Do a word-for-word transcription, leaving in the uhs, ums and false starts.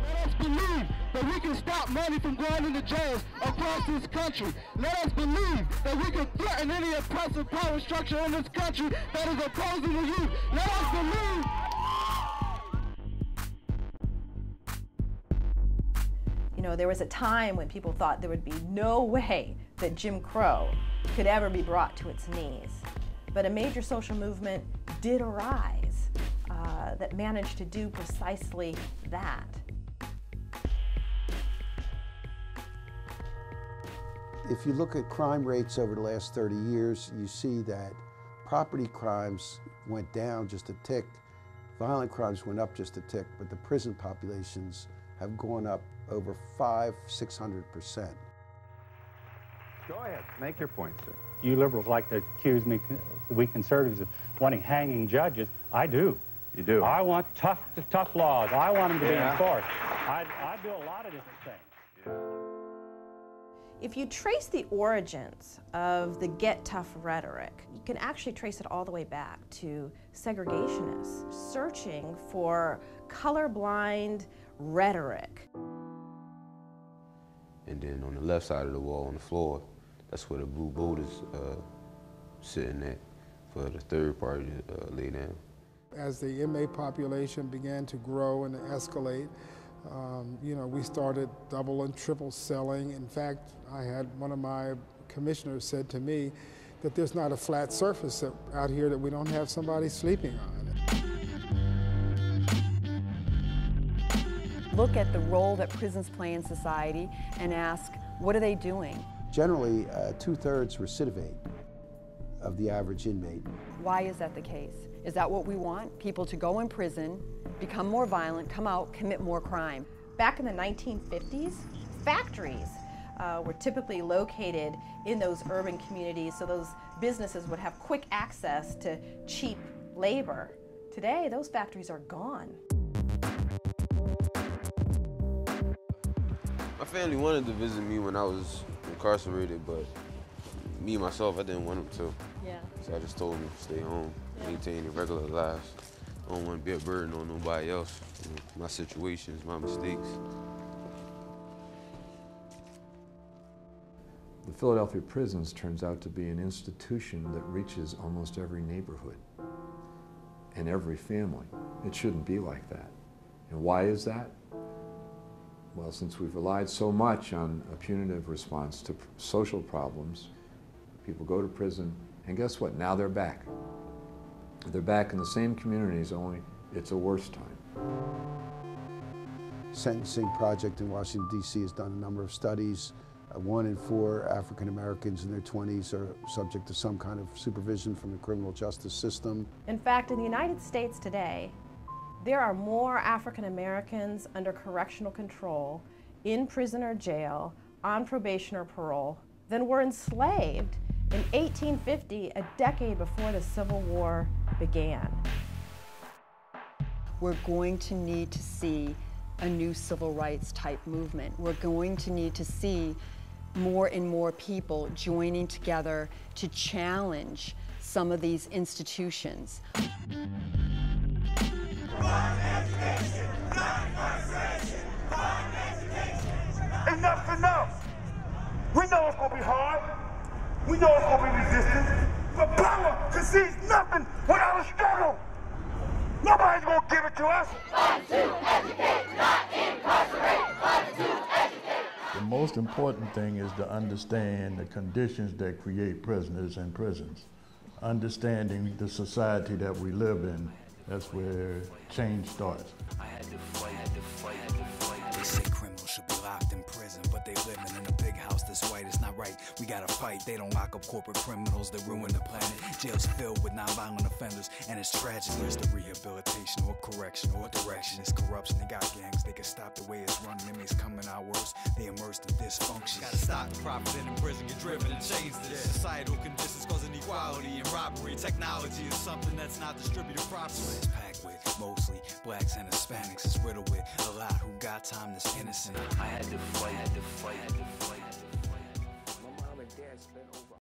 Let us believe that we can stop money from going into jails across this country. Let us believe that we can threaten any oppressive power structure in this country that is opposing the youth. Let us believe. You know, there was a time when people thought there would be no way that Jim Crow could ever be brought to its knees. But a major social movement did arise uh, that managed to do precisely that. If you look at crime rates over the last thirty years, you see that property crimes went down just a tick, violent crimes went up just a tick, but the prison populations have gone up over five, six hundred percent. Go ahead, make your point, sir. You liberals like to accuse me, we conservatives, of wanting hanging judges. I do. You do? I want tough, tough laws. I want them to Yeah. be enforced. I, I do a lot of different things. Yeah. If you trace the origins of the get tough rhetoric, you can actually trace it all the way back to segregationists searching for colorblind rhetoric. And then on the left side of the wall on the floor, that's where the blue boat is uh, sitting at for the third party to uh, lay down. As the inmate population began to grow and escalate, um, you know, we started double and triple selling. In fact, I had one of my commissioners said to me that there's not a flat surface that, out here that we don't have somebody sleeping on. Look at the role that prisons play in society and ask, what are they doing? Generally, uh, two-thirds recidivate of the average inmate. Why is that the case? Is that what we want? People to go in prison, become more violent, come out, commit more crime. Back in the nineteen fifties, factories uh, were typically located in those urban communities, so those businesses would have quick access to cheap labor. Today, those factories are gone. My family wanted to visit me when I was incarcerated, but me, myself, I didn't want them to. Yeah. So I just told them to stay home, yeah. maintain their regular lives. I don't want to be a burden on nobody else. You know, my situations, my mistakes. The Philadelphia prisons turns out to be an institution that reaches almost every neighborhood and every family. It shouldn't be like that. And why is that? Well, since we've relied so much on a punitive response to social problems, people go to prison, and guess what? Now they're back. They're back in the same communities, only it's a worse time. Sentencing Project in Washington, D C has done a number of studies. Uh, one in four African Americans in their twenties are subject to some kind of supervision from the criminal justice system. In fact, in the United States today, there are more African Americans under correctional control, in prison or jail, on probation or parole, than were enslaved in eighteen fifty, a decade before the Civil War began. We're going to need to see a new civil rights type movement. We're going to need to see more and more people joining together to challenge some of these institutions. Enough's enough. We know it's gonna be hard. We know it's gonna be resistance. But power concedes nothing without a struggle. Nobody's gonna give it to us. Fight to educate, not incarcerate. Fight to educate. The most important thing is to understand the conditions that create prisoners in prisons. Understanding the society that we live in, that's where change starts. I had to fight, had to fight, had to fight. They say criminals should be locked in prison, but they living in a big house that's white. It's not right. We gotta fight. They don't lock up corporate criminals that ruin the planet. Jails filled with nonviolent offenders, and it's tragic. Where's the rehabilitation or correction or direction? It's corruption. They got gangs. They can stop the way it's run. Inmates coming out worse. They immersed in dysfunction. Gotta stop the profiting in prison, get driven and change this. Societal conditions cause inequality and robbery. Technology is something that's not distributed properly. It's packed with mostly blacks and Hispanics. It's riddled with a lot who got time that's innocent. I had to fight, had to fight, had to fight.